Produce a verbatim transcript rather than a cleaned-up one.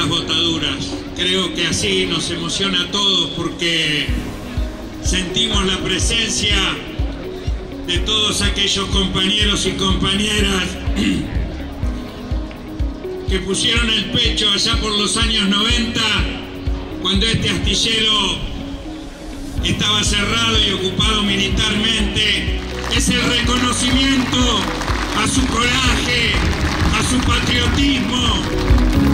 estas botaduras. Creo que así nos emociona a todos porque sentimos la presencia de todos aquellos compañeros y compañeras que pusieron el pecho allá por los años noventa, cuando este astillero estaba cerrado y ocupado militarmente. Es el reconocimiento a su coraje, a su patriotismo,